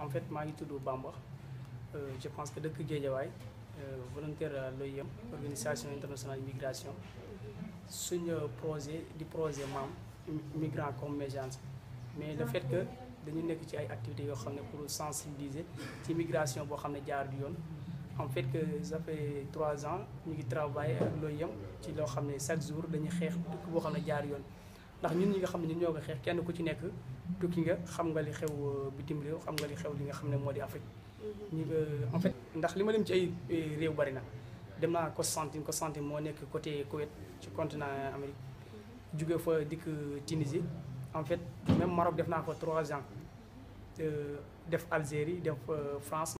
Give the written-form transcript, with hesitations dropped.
en fait maa ngi tudd Bamba je pense que dëkk Guédiawaye volontaire à l'OIM organisation internationale migration suñu projet di projet maam migrant comme émergence mais le fait que dañu nekk ci ay activités yoo xam ne pour sensibiliser ci migration boo xam ne jaar du yoon en fait que ça fait 3 ans ñu ngi travailler ak l'OIM ci loo xam ne chaque jour dañuy xeex dëkk boo xam ne jaar yoon ndax ñun ñi nga xam ne ñun ñoo ko xeex kenn ku ci nekk tukki nga xam nga li xew bitim réew xam nga li xew li nga xam ne moo di Afrique ñi nga en fait ndax li ma dem ci ay réew bari na dem naa Constantine moo nekk côté Koweït ci continent Amérique jóge fa dikk Tunisie en fait même Maroc def naa fa 3 ans def Algérie def France